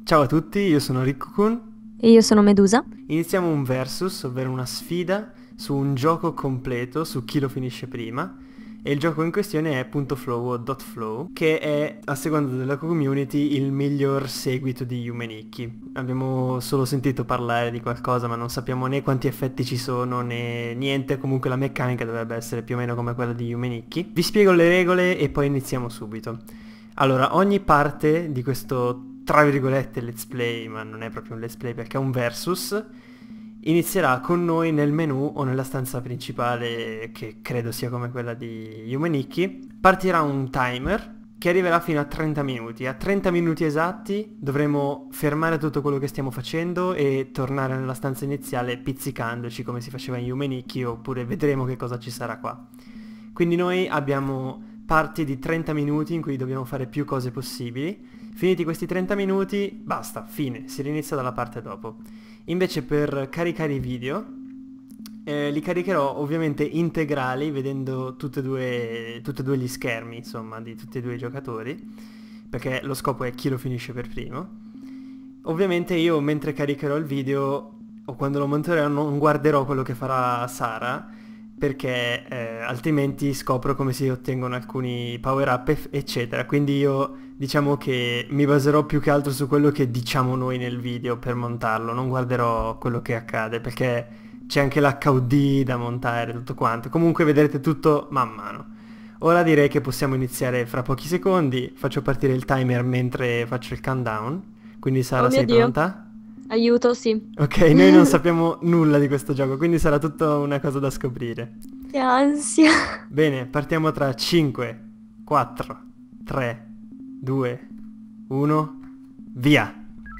Ciao a tutti, io sono Rikkokun. E io sono Medusa. Iniziamo un versus, ovvero una sfida su un gioco completo, su chi lo finisce prima. E il gioco in questione è Punto Flow o Dot Flow, che è, a seconda della community, il miglior seguito di Yume Nikki. Abbiamo solo sentito parlare di qualcosa, ma non sappiamo né quanti effetti ci sono né niente. Comunque la meccanica dovrebbe essere più o meno come quella di Yume Nikki. Vi spiego le regole e poi iniziamo subito. Allora, ogni parte di questo, tra virgolette, let's play, ma non è proprio un let's play perché è un versus, inizierà con noi nel menu o nella stanza principale, che credo sia come quella di Yume Nikki. Partirà un timer che arriverà fino a 30 minuti. A 30 minuti esatti dovremo fermare tutto quello che stiamo facendo e tornare nella stanza iniziale pizzicandoci come si faceva in Yume Nikki, oppure vedremo che cosa ci sarà qua. Quindi noi abbiamo parti di 30 minuti in cui dobbiamo fare più cose possibili. Finiti questi 30 minuti, basta, fine, si rinizia dalla parte dopo. Invece per caricare i video, li caricherò ovviamente integrali, vedendo tutti e due gli schermi, insomma, di tutti e due i giocatori, perché lo scopo è chi lo finisce per primo. Ovviamente io mentre caricherò il video, o quando lo monterò, non guarderò quello che farà Sara, perché altrimenti scopro come si ottengono alcuni power up eccetera. Quindi io diciamo che mi baserò più che altro su quello che diciamo noi nel video per montarlo, non guarderò quello che accade perché c'è anche l'HUD da montare, tutto quanto. Comunque vedrete tutto man mano. Ora direi che possiamo iniziare fra pochi secondi. Faccio partire il timer mentre faccio il countdown. Quindi Oh Sara, mio sei Dio, pronta? aiuto, sì. Ok, noi non sappiamo nulla di questo gioco, quindi sarà tutta una cosa da scoprire. Che ansia. Bene, partiamo tra 5, 4, 3, 2, 1, via!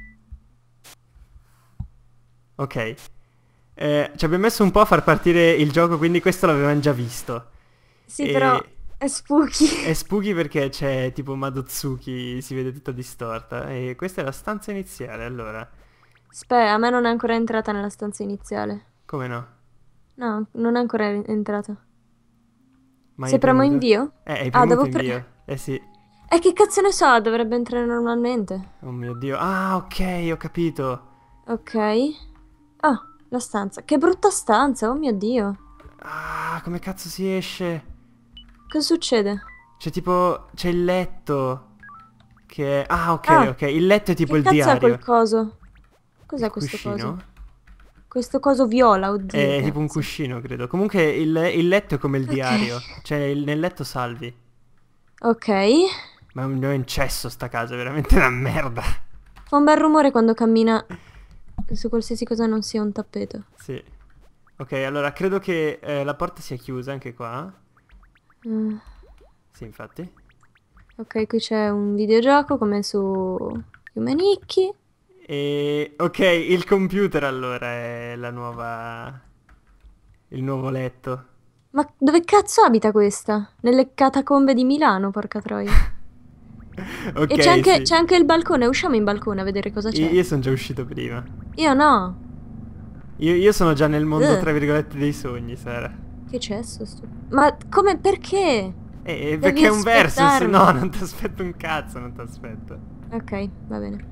Ok, ci abbiamo messo un po' a far partire il gioco, quindi questo l'avevamo già visto. Sì, però E è spooky. è spooky perché c'è tipo Madotsuki, si vede tutta distorta. E questa è la stanza iniziale, allora. Aspetta, a me non è ancora entrata nella stanza iniziale. Come no? No, non è ancora entrata. Ma Se hai premo premuto? invio? Hai Ah, premuto devo invio? Eh sì. E che cazzo ne so, dovrebbe entrare normalmente. Oh mio Dio. Ah, ok, ho capito. Ok. Ah, la stanza. Che brutta stanza, oh mio Dio. Ah, come cazzo si esce? Cosa succede? C'è tipo, c'è il letto che... Ah, ok, Ah, ok. Il letto è tipo che il cazzo è quel diario. coso? Il Cos'è questo coso? cuscino? Questo coso viola, oddio, È tipo un cazzo. cuscino, credo. Comunque il letto è come il Ok. diario. Cioè, nel letto salvi. Ok. Ma è un incesso sta casa, è veramente una merda. Fa un bel rumore quando cammina su qualsiasi cosa non sia un tappeto. Sì. Ok, allora credo che la porta sia chiusa anche qua. Mm, Sì, infatti. ok, qui c'è un videogioco come su Humanicchi. E... Ok, il computer allora è la nuova... Il nuovo letto. Ma dove cazzo abita questa? Nelle catacombe di Milano, porca troia. E Ok, sì. c'è anche il balcone. Usciamo in balcone a vedere cosa c'è. Io sono già uscito prima. Io no. Io sono già nel mondo, Ugh, tra virgolette, dei sogni, Sara. che cesso sto. Ma come? Perché? Perché Devi è un versus? No, aspettarmi. non ti aspetto un cazzo, non ti aspetto. Ok, va bene.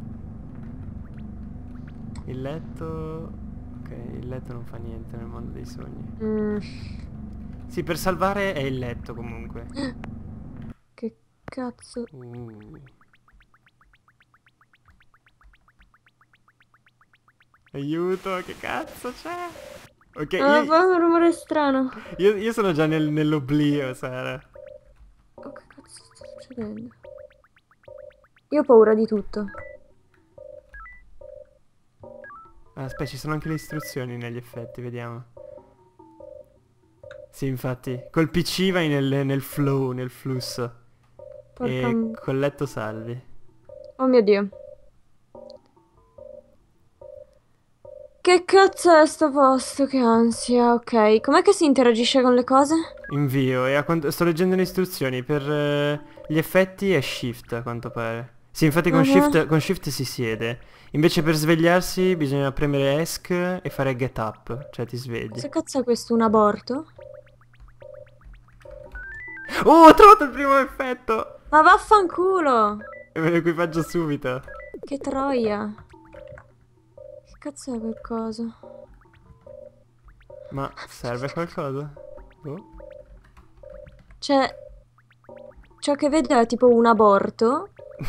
Il letto... Ok, il letto non fa niente nel mondo dei sogni. Mm, Sì, per salvare è il letto comunque. che cazzo. Uh. Aiuto, che cazzo c'è? Ok, Ah, fa un rumore strano. io sono già nell'oblio, Sara. Oh, che cazzo sta succedendo? Io ho paura di tutto. Ah, aspetta, ci sono anche le istruzioni negli effetti, vediamo. Sì, infatti, col PC vai nel flow, nel flusso. Porca... E col letto salvi. Oh mio Dio. Che cazzo è sto posto? Che ansia. Ok, com'è che si interagisce con le cose? Invio, e sto leggendo le istruzioni, per gli effetti è shift a quanto pare. Sì, infatti Mhm. con shift si siede. Invece per svegliarsi bisogna premere ESC e fare get up, cioè ti svegli. Cosa cazzo è questo? Un aborto? Oh, ho trovato il primo effetto! Ma vaffanculo! E me lo equipaggio subito. Che troia. Che cazzo è quel coso? Ma serve a qualcosa? Oh. Cioè, ciò che vedo è tipo un aborto.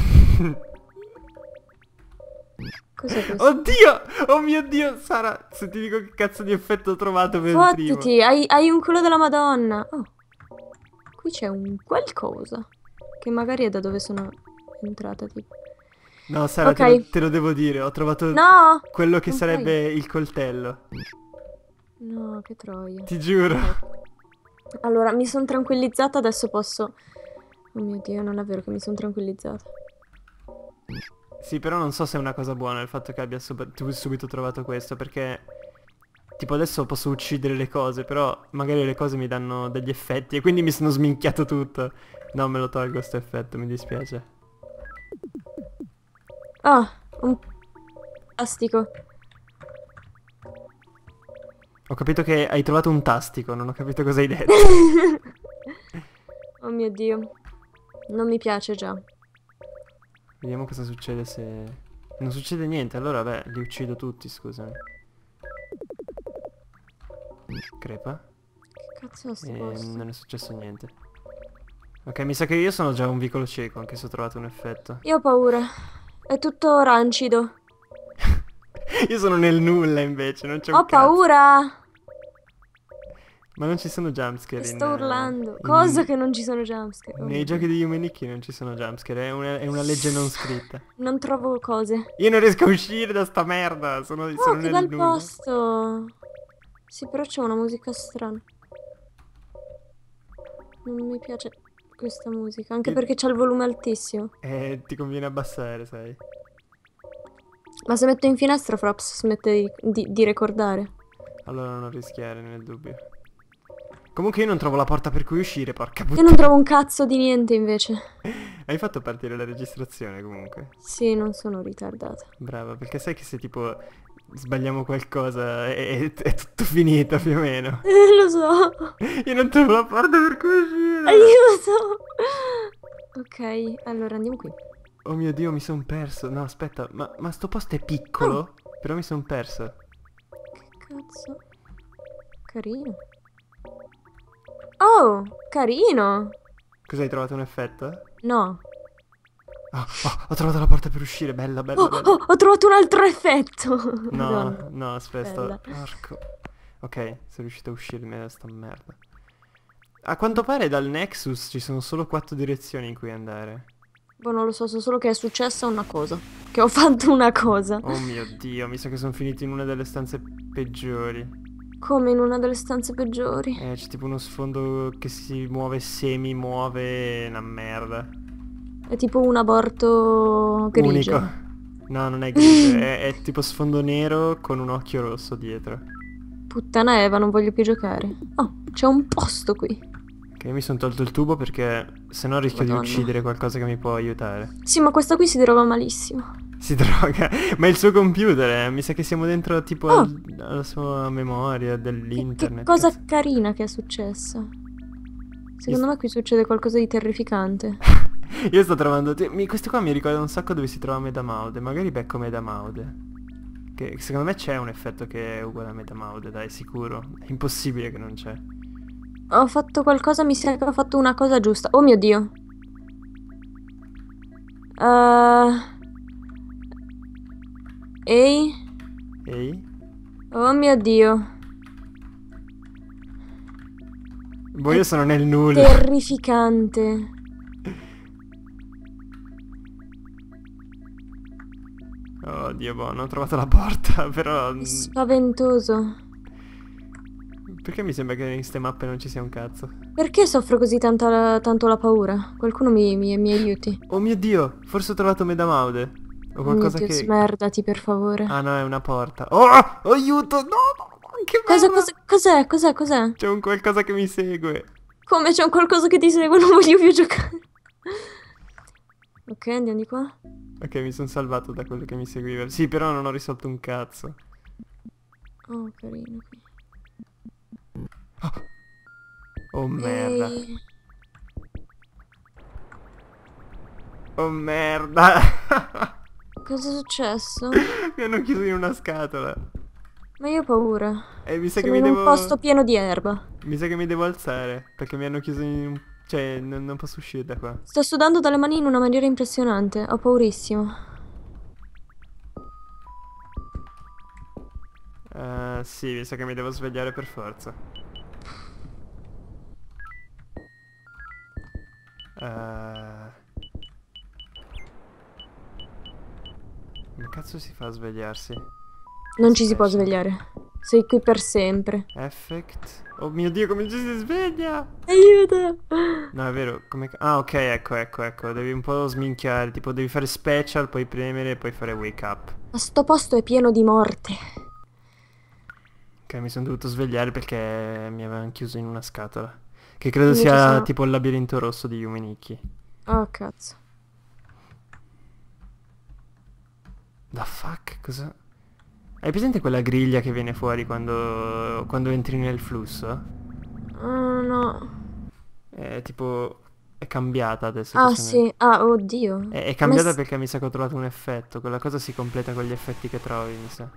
Cos'è questo? Oddio! Oh mio Dio, Sara, se ti dico che cazzo di effetto ho trovato per il primo. Fottiti, hai un culo della Madonna. Oh, qui c'è un qualcosa. Che magari è da dove sono entrata, tipo. No, Sara, Ok. te lo devo dire, ho trovato No! quello che Non sarebbe il coltello. No, che troia. Ti giuro. Allora, mi sono tranquillizzata, adesso posso... Oh mio Dio, non è vero che mi sono tranquillizzata. Sì, però non so se è una cosa buona il fatto che abbia tu subito trovato questo, perché... Tipo adesso posso uccidere le cose, però magari le cose mi danno degli effetti e quindi mi sono sminchiato tutto. No, me lo tolgo sto effetto, mi dispiace. Ah, un plastico. Ho capito che hai trovato un tastico, non ho capito cosa hai detto. Oh mio Dio. Non mi piace già. Vediamo cosa succede se... Non succede niente, allora beh, li uccido tutti, scusami. Crepa. Che cazzo è sto E posto? non è successo niente. Ok, mi sa che io sono già un vicolo cieco, anche se ho trovato un effetto. Io ho paura. È tutto rancido. Io sono nel nulla invece, non c'è Ho un cazzo. paura! Ma non ci sono jumpscare E in... sto urlando. Cosa che non ci sono jumpscare? Oh Nei mio giochi Dio. di Yumeniki non ci sono jumpscare, è una legge non scritta. Non trovo cose. Io non riesco a uscire da sta merda, Oh, sono che nel bel nulla. posto! Sì, però c'è una musica strana. Non mi piace questa musica, anche perché c'ha il volume altissimo. Ti conviene abbassare, sai. Ma se metto in finestra, Fraps smette di ricordare. Allora non rischiare nel dubbio. Comunque io non trovo la porta per cui uscire, porca Io puttana. non trovo un cazzo di niente invece. Hai fatto partire la registrazione comunque. Sì, non sono ritardata. Brava, perché sai che se tipo sbagliamo qualcosa è tutto finito più o meno. Lo so. Io non trovo la porta per cui uscire. Aiuto. Ok, allora andiamo qui. Oh mio Dio, mi son perso. No, aspetta, ma sto posto è piccolo? Però mi son perso. Che cazzo? Carino. Oh, carino. Cos'hai trovato un effetto? No. Ah, ho trovato la porta per uscire, bella, bella, Oh, bella. oh, ho trovato un altro effetto. No, Madonna. no, aspetta, Bella. porco. Ok, sono riuscito a uscirmi da sta merda. A quanto pare dal Nexus ci sono solo 4 direzioni in cui andare. Boh, non lo so, so solo che è successa una cosa. Che ho fatto una cosa. Oh mio Dio, mi sa che sono finito in una delle stanze peggiori. Come in una delle stanze peggiori. C'è tipo uno sfondo che si muove, semi-muove, una merda. È tipo un aborto grigio. Unico. No, non è grigio, è tipo sfondo nero con un occhio rosso dietro. Puttana Eva, non voglio più giocare. Oh, c'è un posto qui. Ok, mi sono tolto il tubo perché sennò rischio Madonna. di uccidere qualcosa che mi può aiutare. Sì, ma questa qui si trova malissimo. Si droga. Ma è il suo computer, mi sa che siamo dentro tipo Oh. alla sua memoria Che dell'internet. cosa cazzo. carina che è successa. Secondo me qui succede qualcosa di terrificante. Io sto trovando... questi qua mi ricordano un sacco dove si trova Medamaude. Magari becco Medamaude. Che secondo me c'è un effetto che è uguale a Medamaude, dai, sicuro. È impossibile che non c'è. Ho fatto qualcosa, mi sa che ho fatto una cosa giusta. Oh mio Dio. Ehi? Ehi? Oh mio Dio. Boh, io sono nel nulla. Terrificante. Oh Dio, boh, non ho trovato la porta, però... È spaventoso. Perché mi sembra che in ste mappe non ci sia un cazzo? Perché soffro così tanto la paura? Qualcuno mi aiuti. Oh mio Dio, forse ho trovato Medamaude. O Oh mio qualcosa Dio, che... smerdati per favore. Ah no, è una porta. Oh, aiuto! No, che merda! Cos'è? C'è un qualcosa che mi segue. Come c'è un qualcosa che ti segue? Non voglio più giocare. Ok, andiamo di qua. Ok, mi sono salvato da quello che mi seguiva. Sì, però non ho risolto un cazzo. Oh, carino qui. Oh merda. Ehi. Oh merda. Cosa è successo? Mi hanno chiuso in una scatola. Ma io ho paura. E mi sa che Sono mi in un devo... posto pieno di erba. Mi sa che mi devo alzare. Perché mi hanno chiuso in... Cioè, non posso uscire da qua. Sto sudando dalle mani in una maniera impressionante. Ho paurissimo. Sì, mi sa che mi devo svegliare per forza. Come cazzo si fa a svegliarsi? Non ci si può Special. svegliare. Sei qui per sempre. Effect. Oh mio Dio, come ci si sveglia? Aiuto! No, è vero, come... Ah, ok, ecco. Devi un po' sminchiare. Tipo, devi fare special, poi premere e poi fare wake up. Ma sto posto è pieno di morte. Ok, mi sono dovuto svegliare perché mi avevano chiuso in una scatola. Che credo Io ci sia sono. tipo il labirinto rosso di Yumeniki. Oh, cazzo. The fuck? Cosa? Hai presente quella griglia che viene fuori quando entri nel flusso? Oh, no. È tipo... È cambiata adesso che Ah, sono... sì. Ah, oddio. È Ma cambiata perché mi sa che ho trovato un effetto. Quella cosa si completa con gli effetti che trovi, mi sa.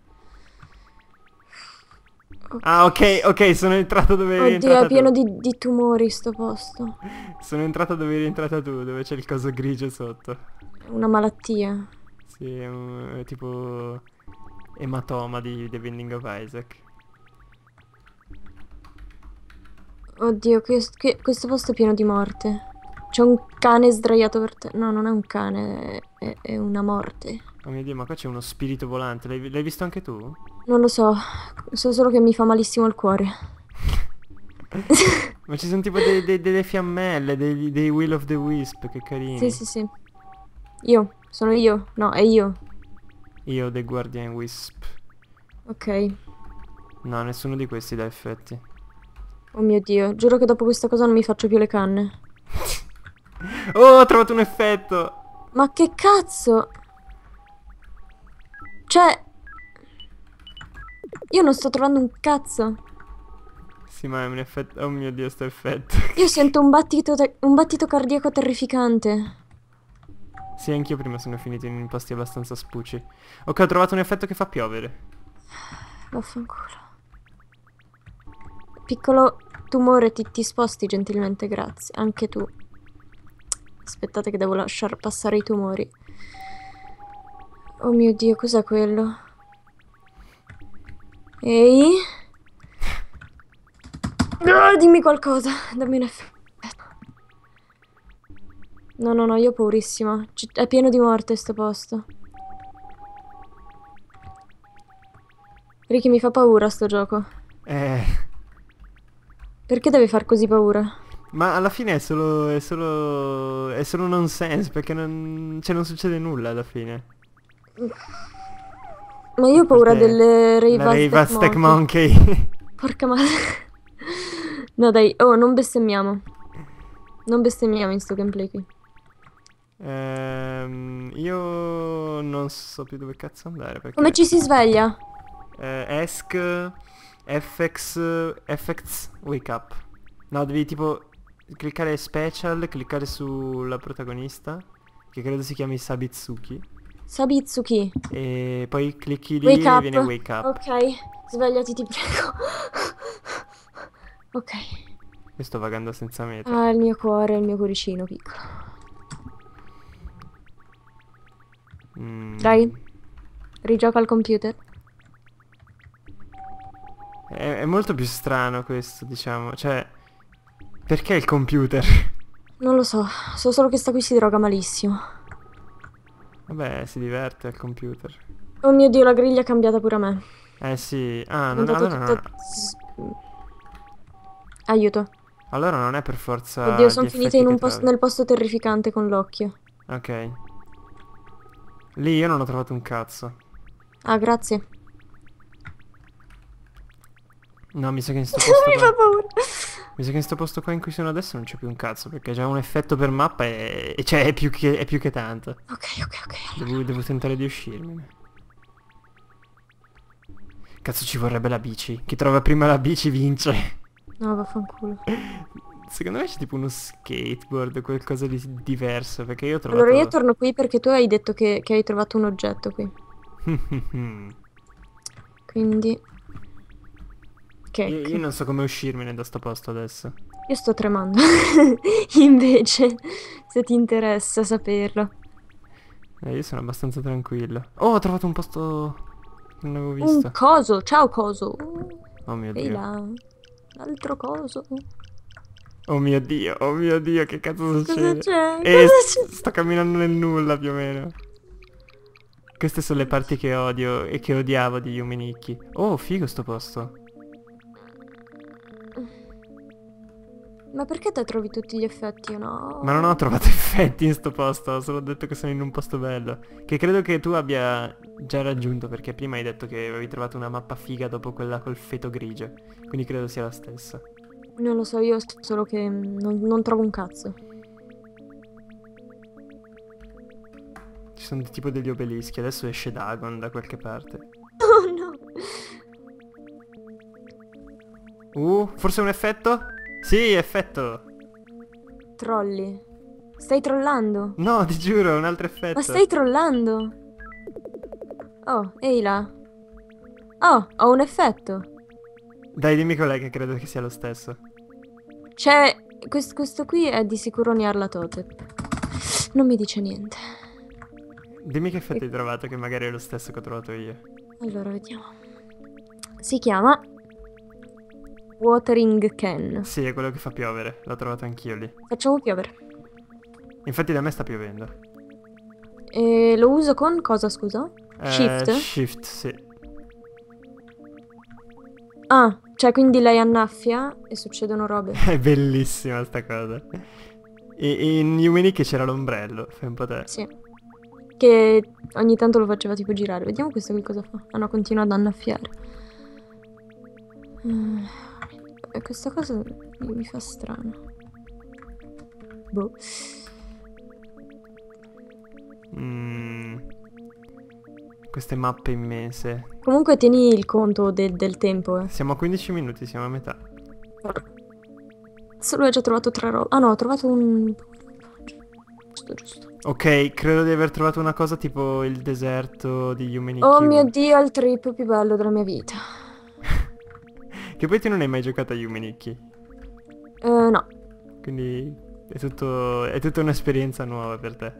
Ah, ok, sono entrato dove eri Oddio, è entrata pieno tu. di tumori sto posto. Sono entrato dove eri entrata tu, dove c'è il coso grigio sotto. È una malattia. Sì, è tipo... Ematoma di The Binding of Isaac. Oddio, questo posto è pieno di morte. C'è un cane sdraiato per te. No, non è un cane, è una morte. Oh mio Dio, ma qua c'è uno spirito volante. L'hai visto anche tu? Non lo so. So solo che mi fa malissimo il cuore. Ma ci sono tipo delle fiammelle, dei Will of the Wisp, che carini. Sì, sì, sì. Io. Sono io. No, è io. Io, The Guardian Wisp. Ok. No, nessuno di questi dà effetti. Oh mio Dio. Giuro che dopo questa cosa non mi faccio più le canne. Oh, ho trovato un effetto! Ma che cazzo? Cioè... Io non sto trovando un cazzo. Sì, ma è un effetto... Oh mio Dio, sto effetto. Io sento un battito cardiaco terrificante. Sì, anch'io prima sono finito in posti abbastanza spuci. Ok, ho trovato un effetto che fa piovere. Vaffanculo. Piccolo tumore, ti sposti gentilmente, grazie. Anche tu. Aspettate che devo lasciar passare i tumori. Oh mio Dio, cos'è quello? Ehi? Dimmi qualcosa. Dammi un effetto. No, io ho paurissima. È pieno di morte sto posto. Ricky, mi fa paura sto gioco. Perché deve far così paura? Ma alla fine è solo nonsense, perché non... Cioè, non succede nulla alla fine. Ma io ho paura delle La Ray Aztec Aztec Monkey. Monkey. Porca madre. No dai, oh, non bestemmiamo. Non bestemmiamo in sto gameplay qui. Io non so più dove cazzo andare perché... Come ci si sveglia? Esc... Effects, wake up. No, devi tipo cliccare special, cliccare sulla protagonista, che credo si chiami Sabitsuki, Sabitsuki. e poi clicchi lì Wake e up. viene wake up. Ok, svegliati ti prego. Ok. Io sto vagando senza meta. Ah, il mio cuore, il mio cuoricino piccolo. Dai, rigioca al computer. È molto più strano questo, diciamo. Cioè, perché il computer? Non lo so, so solo che sta qui si droga malissimo. Vabbè, si diverte al computer. Oh mio Dio, la griglia è cambiata pure a me. Eh sì. Ah, È non, diventato allora, tutto... Aiuto. allora non è per forza Oddio, gli sono finita effetti in che trovi. nel posto terrificante con l'occhio. Ok. Lì io non ho trovato un cazzo. Ah, grazie. No, mi sa che in sto posto Mi fa qua... paura. Mi sa che in sto posto qua in cui sono adesso non c'è più un cazzo, perché già un effetto per mappa e cioè è più che tanto. Ok. Devo tentare di uscirmene. Cazzo, ci vorrebbe la bici. Chi trova prima la bici vince. No, vaffanculo. Secondo me c'è tipo uno skateboard o qualcosa di diverso, perché io ho trovato... Allora io torno qui perché tu hai detto che hai trovato un oggetto qui. Quindi... Io non so come uscirmene da sto posto adesso. Io sto tremando. Invece, se ti interessa saperlo. Io sono abbastanza tranquillo. Oh, ho trovato un posto che non avevo Un visto. coso, ciao coso. Oh mio Ehi Dio. là. L'altro coso. Oh mio Dio, che cazzo Cosa succede? c'è? E Cosa c'è? sto camminando nel nulla più o meno. Queste sono le parti che odio e che odiavo di Yume Nikki. Oh, figo sto posto. Ma perché te trovi tutti gli effetti? Io no. Ma non ho trovato effetti in sto posto, ho solo detto che sono in un posto bello. Che credo che tu abbia già raggiunto, perché prima hai detto che avevi trovato una mappa figa dopo quella col feto grigio. Quindi credo sia la stessa. Non lo so, io so solo che non trovo un cazzo. Ci sono tipo degli obelischi, adesso esce Dagon da qualche parte. Oh no. Forse un effetto? Sì, effetto! Trolli. Stai trollando? No, ti giuro, un altro effetto. Ma stai trollando? Oh, ehi là. Oh, ho un effetto. Dai, dimmi qual è che credo che sia lo stesso. C'è... Questo qui è di sicuro Nyarlathotep. Non mi dice niente. Dimmi che effetto hai trovato, che magari è lo stesso che ho trovato io. Allora, vediamo. Si chiama... Watering Can. Sì, è quello che fa piovere, l'ho trovato anch'io lì. Facciamo piovere. Infatti da me sta piovendo. E lo uso con cosa, scusa? Shift? Shift, sì. Ah, cioè quindi lei annaffia e succedono robe. È bellissima sta cosa. E in Yume Nikki c'era l'ombrello, fai un po' te. Sì. Che ogni tanto lo faceva tipo girare. Vediamo questo qui cosa fa. Ah no, continua ad annaffiare. E questa cosa mi fa strano. Boh. Queste mappe immense. Comunque tieni il conto del tempo, eh. Siamo a 15 minuti, siamo a metà. Solo ho già trovato 3 robe. Ah no, ho trovato un... Giusto. Ok, credo di aver trovato una cosa tipo il deserto di Yume Nikki. Oh mio Dio, il trip più bello della mia vita. Che poi tu non hai mai giocato a Yume Nikki. No. Quindi è tutta un'esperienza nuova per te.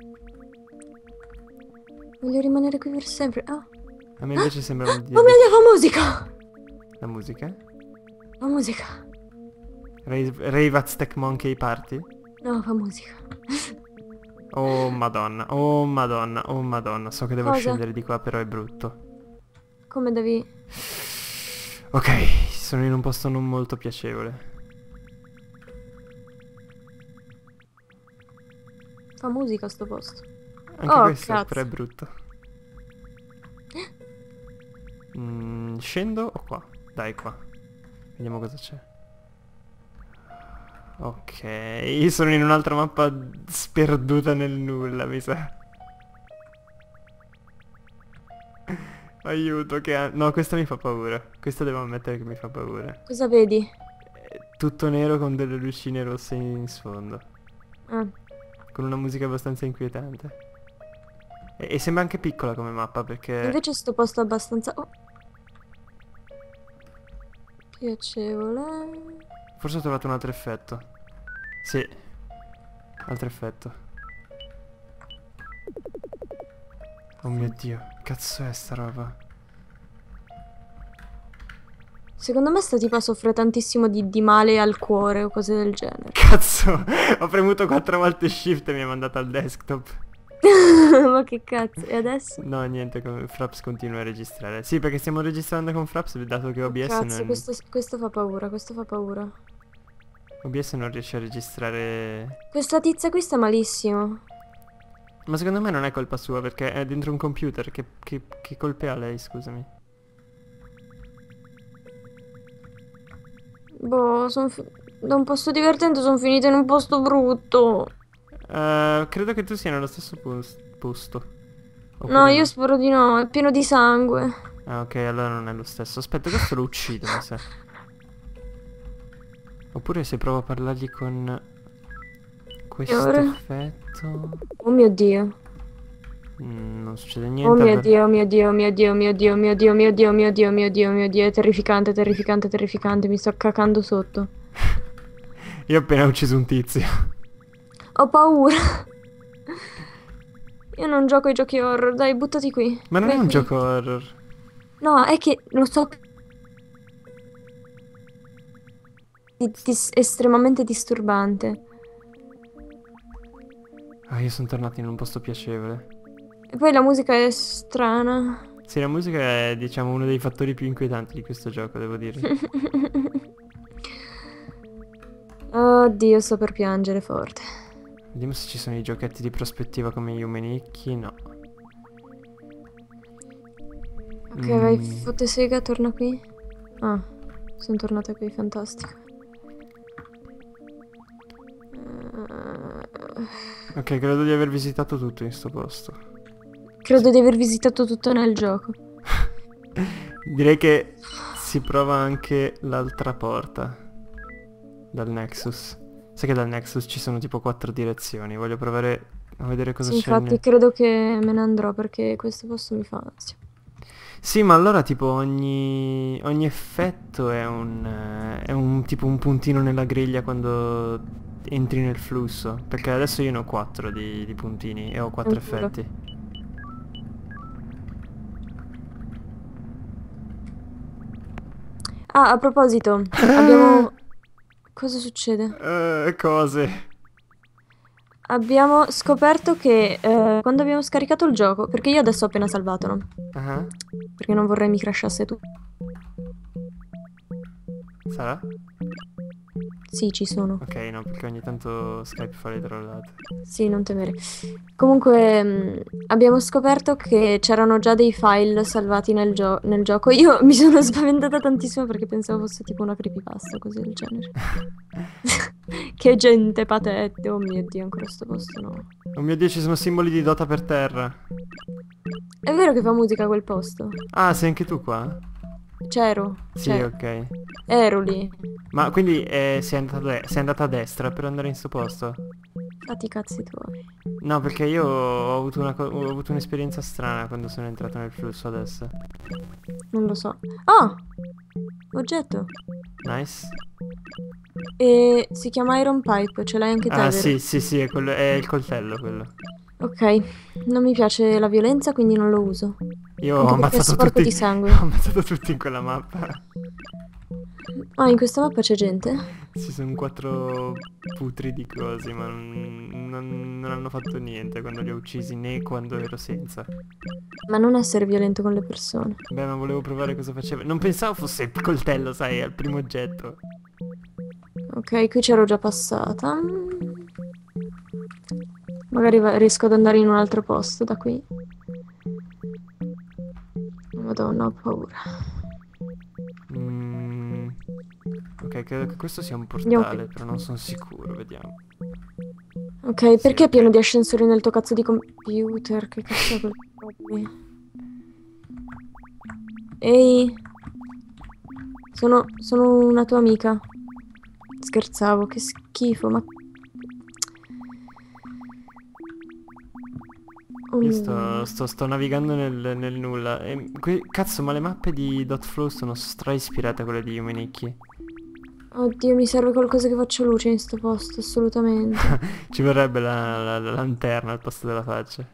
Voglio rimanere qui per sempre. Ah. A me invece sembra un Oh mio Dio, fa musica! La musica? Fa musica. Rave Aztec Monkey Party? No, fa musica. Oh madonna, oh madonna, oh madonna. So che devo Cosa? scendere di qua, però è brutto. Come devi... Ok, sono in un posto non molto piacevole. Fa musica sto posto. Anche Oh, questo cazzo. però è brutto. Scendo o qua? Dai, qua. Vediamo cosa c'è. Ok, sono in un'altra mappa sperduta nel nulla, mi sa. Aiuto, no, questa mi fa paura. Questa devo ammettere che mi fa paura. Cosa vedi? È tutto nero con delle lucine rosse in sfondo. Ah. Con una musica abbastanza inquietante. E sembra anche piccola come mappa perché... Invece sto posto è abbastanza... Oh. Piacevole. Forse ho trovato un altro effetto. Sì. Altro effetto. Oh mio Dio. Cazzo è sta roba? Secondo me sta tipa soffre tantissimo di male al cuore o cose del genere. Cazzo. Ho premuto 4 volte shift e mi ha mandato al desktop. Ma che cazzo, e adesso? No, niente, Fraps continua a registrare. Sì, perché stiamo registrando con Fraps, dato che OBS Cazzo, non... questo fa paura, questo fa paura. OBS non riesce a registrare... Questa tizia qui sta malissimo. Ma secondo me non è colpa sua, perché è dentro un computer. Che colpe ha lei, scusami? Boh, da un posto divertente sono finita in un posto brutto. Credo che tu sia nello stesso posto. Oppure No, io spero di no, è pieno di sangue. Ah, ok, allora non è lo stesso. Aspetta, questo lo uccido, mi sa. Oppure se provo a parlargli con questo ora? effetto... Oh mio Dio. Non succede Oh niente. mio Dio, oh mio Dio, oh mio Dio, oh mio Dio, oh mio Dio, oh mio Dio, oh mio Dio, oh mio Dio, oh mio Dio, è terrificante, terrificante, terrificante, mi sto cacando sotto. Io ho appena ucciso un tizio. Ho paura. Io non gioco ai giochi horror, dai, buttati qui. Ma non è Vai un qui. gioco horror. No, è che lo so. Estremamente disturbante. Ah, io sono tornato in un posto piacevole. E poi la musica è strana. Sì, la musica è, diciamo, uno dei fattori più inquietanti di questo gioco, devo dire. Oddio, sto per piangere forte. Vediamo se ci sono i giochetti di prospettiva come Yumenicchi. No. Ok, vai, fotte sega, torna qui. Ah, sono tornata qui, fantastico. Ok, credo di aver visitato tutto in sto posto. Credo di aver visitato tutto nel gioco. Direi che si prova anche l'altra porta. Dal Nexus. Sai che dal Nexus ci sono tipo 4 direzioni. Voglio provare a vedere cosa Sì, c'è. infatti credo che me ne andrò perché questo posto mi fa ansia. Sì, ma allora tipo ogni effetto è un tipo un puntino nella griglia quando entri nel flusso. Perché adesso io ne ho 4 di puntini e ho 4 Tranquillo. effetti. Ah, a proposito, abbiamo... Cosa succede? Cose. Abbiamo scoperto che quando abbiamo scaricato il gioco, perché io adesso ho appena salvato, no? Ah, Perché non vorrei mi crashasse tu. sarà? Sì, ci sono. Ok, no, perché ogni tanto Skype fa le trollate. Sì, non temere. Comunque, abbiamo scoperto che c'erano già dei file salvati nel gioco. Io mi sono spaventata tantissimo perché pensavo fosse tipo una creepypasta, così del genere. Che gente patette. Oh mio Dio, ancora sto posto, no. Oh mio Dio, ci sono simboli di Dota per terra. È vero che fa musica quel posto? Ah, sei anche tu qua? C'ero. Sì, Cioè, ok. ero lì. Ma quindi sei andata a destra per andare in sto posto? Fatti i cazzi tuoi. No, perché io ho avuto ho avuto un'esperienza strana quando sono entrato nel flusso adesso. Non lo so. Ah! Oggetto. Nice. E si chiama Iron Pipe, ce l'hai anche te, Ah, vero? sì, sì, sì, è il coltello quello. Ok, non mi piace la violenza, quindi non lo uso. Io ho Anche perché è ammazzato sporco tutti. di sangue. Ho ammazzato tutti in quella mappa. Ah, in questa mappa c'è gente? Ci sono 4 putri di cosi, ma non hanno fatto niente quando li ho uccisi, né quando ero senza. Ma non essere violento con le persone. Beh, ma volevo provare cosa faceva. Non pensavo fosse il coltello, sai, al primo oggetto. Ok, qui c'ero già passata. Magari riesco ad andare in un altro posto da qui. Madonna, ho paura. Ok, credo che questo sia un Andiamo portale, però non sono sicuro, vediamo. Ok, Sì, perché è ok. pieno di ascensori nel tuo cazzo di computer? Che cazzo è quel qui? Ehi, sono una tua amica. Scherzavo, che schifo, ma... Io sto navigando nel nulla. Cazzo, ma le mappe di Dotflow sono stra ispirate a quelle di Yumenicchi. Oddio, mi serve qualcosa che faccia luce in sto posto, assolutamente. Ci vorrebbe la lanterna al posto della faccia.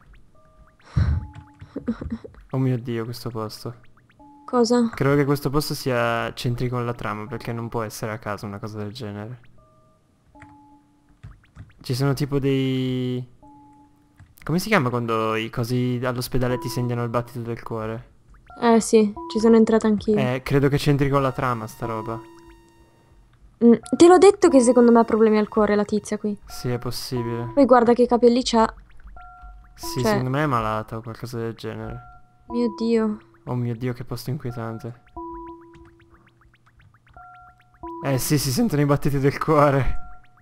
Oh mio Dio, questo posto. Cosa? Credo che questo posto sia c'entri con la trama, perché non può essere a caso una cosa del genere. Ci sono tipo dei... Come si chiama quando i cosi all'ospedale ti segnano il battito del cuore? Sì, ci sono entrata anch'io. Credo che c'entri con la trama sta roba. Te l'ho detto che secondo me ha problemi al cuore la tizia qui. Sì, è possibile. Poi guarda che capelli c'ha. Sì, Cioè- secondo me è malata o qualcosa del genere. Mio Dio. Oh mio Dio, che posto inquietante. Sì, si sentono i battiti del cuore.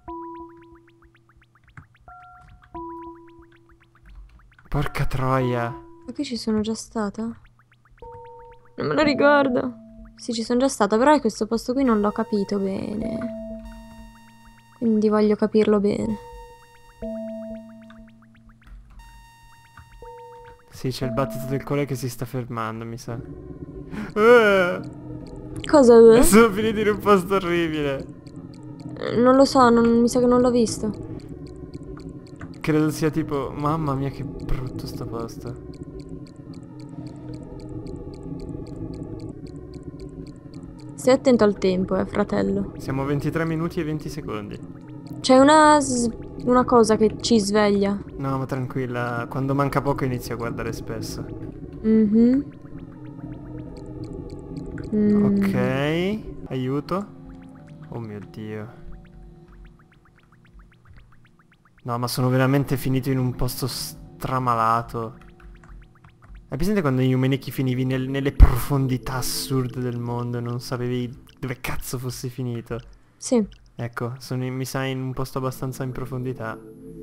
Porca troia. Ma qui ci sono già stata? Non me lo ricordo. Sì, ci sono già stata, però questo posto qui non l'ho capito bene. Quindi voglio capirlo bene. Sì, c'è il battito del cuore che si sta fermando, mi sa. Cosa? Sono finito in un posto orribile. Non lo so, mi sa che non l'ho visto. Credo sia tipo... Mamma mia, che brutto sto posto. Stai attento al tempo, fratello. Siamo a 23 minuti e 20 secondi. C'è una cosa che ci sveglia. No, ma tranquilla. Quando manca poco inizio a guardare spesso. Mhm. Ok. Aiuto. Oh mio Dio. No, ma sono veramente finito in un posto stramalato. Hai presente quando in Humanity finivi nelle profondità assurde del mondo e non sapevi dove cazzo fossi finito? Sì. Ecco, mi sa in un posto abbastanza in profondità.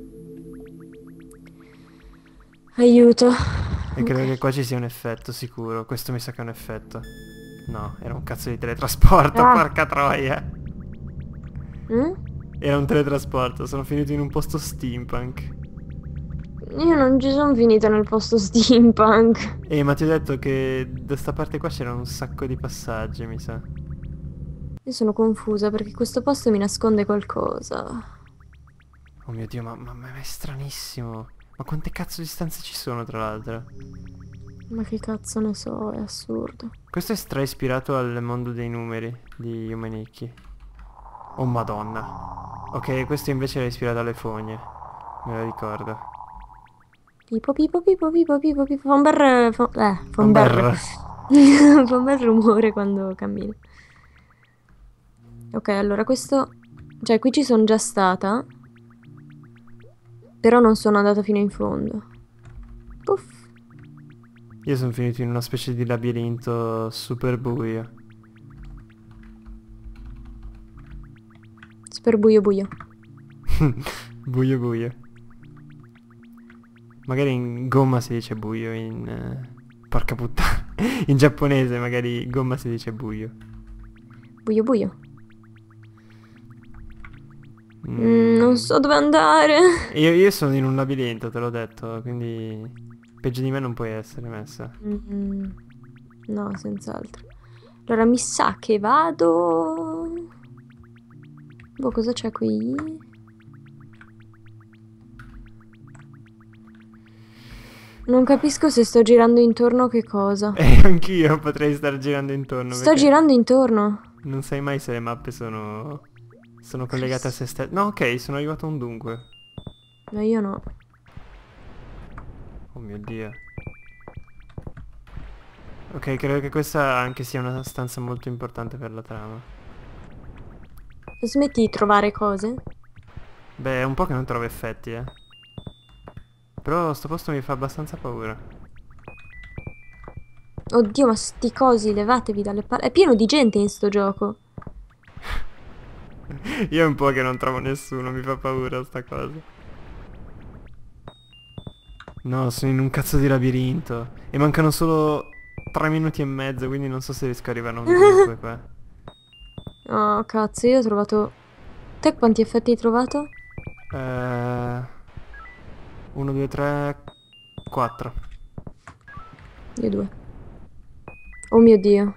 Aiuto. E credo che qua ci sia un effetto sicuro. Questo mi sa che è un effetto. No, era un cazzo di teletrasporto, porca troia. Era un teletrasporto, sono finito in un posto steampunk. Io non ci sono finita nel posto steampunk. Ma ti ho detto che da sta parte qua c'era un sacco di passaggi, mi sa. Io sono confusa perché questo posto mi nasconde qualcosa. Oh mio Dio, ma è stranissimo. Ma quante cazzo di stanze ci sono, tra l'altro? Ma che cazzo ne so, è assurdo. Questo è stra ispirato al mondo dei numeri di Humaniki. Oh madonna. Ok, questo invece è ispirato alle fogne. Me lo ricordo. Pipo pipo pipo pipo pipo pipo. Fa un bel... fa un bel... Berr. fa un bel rumore quando cammina. Ok, allora questo... Cioè, qui ci sono già stata. Però non sono andata fino in fondo. Puff. Io sono finito in una specie di labirinto super buio. Super buio buio. Buio buio. Magari in gomma si dice buio, porca puttana. In giapponese magari gomma si dice buio. Buio buio. Non so dove andare. Io sono in un labirinto, te l'ho detto, quindi peggio di me non puoi essere messa. No, senz'altro. Allora mi sa che vado... Boh, cosa c'è qui? Non capisco se sto girando intorno o che cosa. Anch'io potrei stare girando intorno. Sto girando intorno. Non sai mai se le mappe sono collegate a se stesse. No, ok, sono arrivato a un dunque. No, io no. Oh mio Dio. Ok, credo che questa anche sia una stanza molto importante per la trama. Smetti di trovare cose? Beh, è un po' che non trovo effetti, eh. Però sto posto mi fa abbastanza paura. Oddio, ma sti cosi, levatevi dalle palle. È pieno di gente in sto gioco. Io è un po' che non trovo nessuno, mi fa paura sta cosa. No, sono in un cazzo di labirinto. E mancano solo 3 minuti e mezzo, quindi non so se riesco ad arrivare a un dunque qua. Oh, cazzo, io ho trovato... Te quanti effetti hai trovato? 1, 2, 3, 4. Io 2. Oh mio Dio.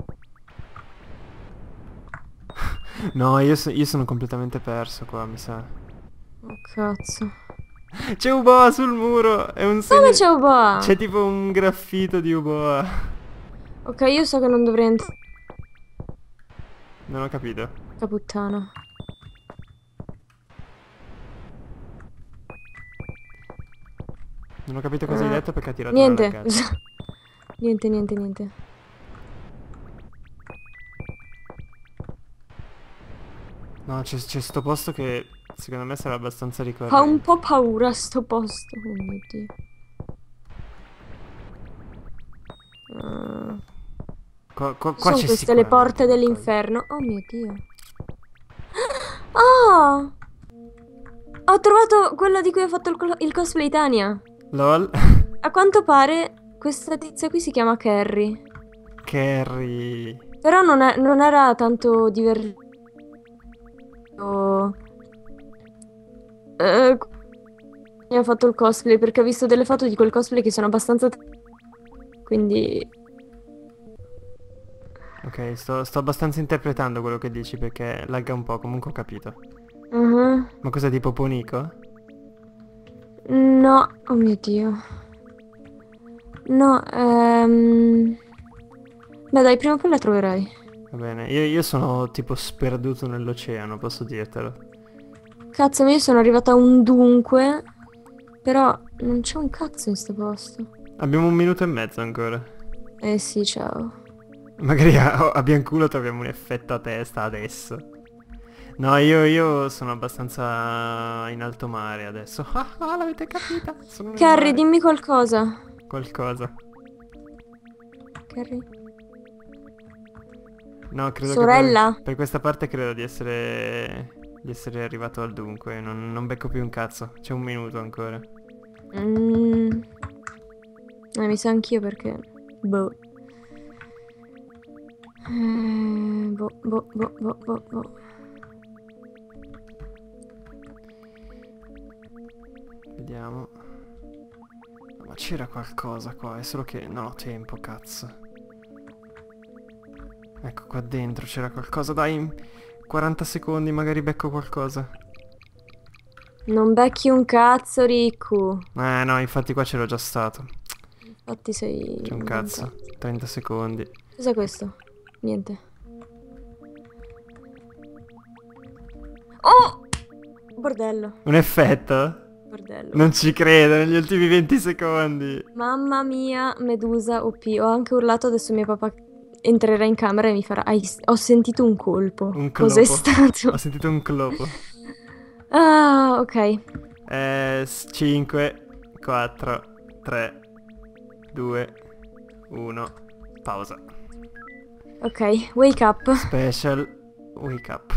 No, io sono completamente perso qua, mi sa. Oh cazzo. C'è Uboa sul muro, è un segno... Dove c'è Uboa? C'è tipo un graffito di Uboa. Ok, io so che non dovrei entrare. Non ho capito. Porca puttana. Non ho capito cosa hai detto perché ha tirato Niente. una laggata. Niente, niente, niente. No, c'è sto posto che secondo me sarà abbastanza Fa ricorrente. un po' paura sto posto. Oh mio Dio. Qua Sono c'è queste le porte dell'inferno. Oh mio Dio. Oh! Ho trovato quella di cui ho fatto il cosplay Tania. LOL. A quanto pare questa tizia qui si chiama Carrie. Carrie. Però non era tanto divertente Mi ha fatto il cosplay perché ho visto delle foto di quel cosplay che sono abbastanza... Quindi... Ok, sto abbastanza interpretando quello che dici perché lagga un po', comunque ho capito. Mhm. Ma cos'è tipo Ponico? No, oh mio Dio. No, beh dai, prima o poi la troverai. Va bene, io sono tipo sperduto nell'oceano, posso dirtelo. Cazzo, ma io sono arrivata a un dunque, però non c'è un cazzo in sto posto. Abbiamo 1 minuto e mezzo ancora. Eh sì, ciao. Magari a Bianculo troviamo un effetto a testa adesso. No, io sono abbastanza in alto mare adesso. Ah, l'avete capita? Sono nel Carrie, mare. dimmi qualcosa. Qualcosa. Carrie? No, credo che Sorella? per questa parte credo di essere arrivato al dunque. Non becco più un cazzo. C'è 1 minuto ancora. Mm, mi sa anch'io perché... Boh. Boh. Vediamo. Ma c'era qualcosa qua, è solo che non ho tempo, cazzo. Ecco qua dentro c'era qualcosa, dai, in 40 secondi magari becco qualcosa. Non becchi un cazzo, Riku. No, infatti qua c'ero già stato. Infatti sei C'è un un cazzo, cazzo. 30 secondi. Cos'è questo? Niente. Oh! Bordello. Un effetto? Bordello. Non ci credo, negli ultimi 20 secondi. Mamma mia, Medusa OP. Ho anche urlato, adesso mio papà entrerà in camera e mi farà... Ho sentito un colpo. Un Cos'è clopo. stato? Ho sentito un clopo. Ah, ok. 5, 4, 3, 2, 1. Pausa. Ok, wake up. Special wake up.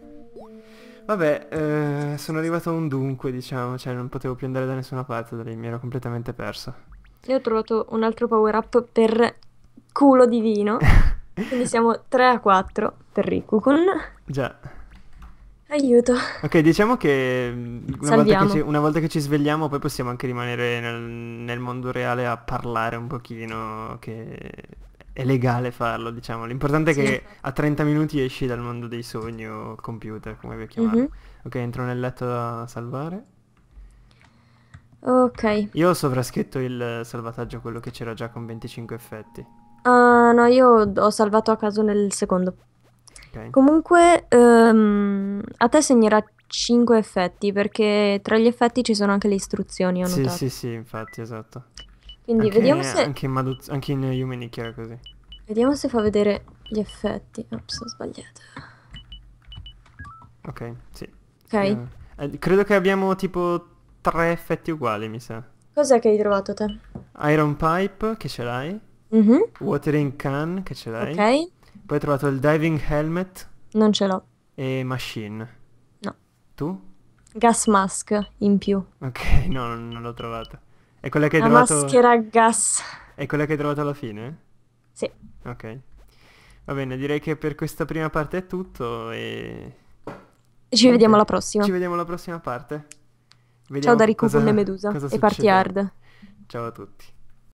Vabbè, sono arrivato a un dunque, diciamo, cioè non potevo più andare da nessuna parte da lì, mi ero completamente perso. Io ho trovato un altro power up per culo divino. Quindi siamo 3 a 4 per Rikukun. Già. Aiuto. Ok, diciamo che Salviamo. una volta che ci svegliamo poi possiamo anche rimanere nel mondo reale a parlare un pochino, che è legale farlo, diciamo. L'importante è Sì. che a 30 minuti esci dal mondo dei sogni o computer, come vuoi chiamarlo. Mhm. Ok, entro nel letto da salvare. Ok. Io ho sovrascritto il salvataggio, quello che c'era già con 25 effetti. Ah, no, io ho salvato a caso nel secondo. Ok. Comunque, a te segnerà 5 effetti, perché tra gli effetti ci sono anche le istruzioni, ho Sì, notato. sì, sì, infatti, esatto. Quindi vediamo se, Anche in Humanic era così. fa vedere gli effetti. Ops, ho sbagliato. Ok, sì. Ok. Credo che abbiamo tipo 3 effetti uguali, mi sa. Cos'è che hai trovato te? Iron Pipe, che ce l'hai. Mhm. Watering Can, che ce l'hai. Ok. Poi ho trovato il Diving Helmet Non ce l'ho. e Machine. No. Tu? Gas mask in più. Ok, no, non l'ho trovata. È quella che hai La trovato... maschera a gas. È quella che hai trovato alla fine? Sì. Ok. Va bene, direi che per questa prima parte è tutto e... Ci vediamo alla Niente. prossima. Ci vediamo alla prossima parte. Ciao Vediamo da Rikukun e cosa Medusa cosa e Party succederà. Hard. Ciao a tutti.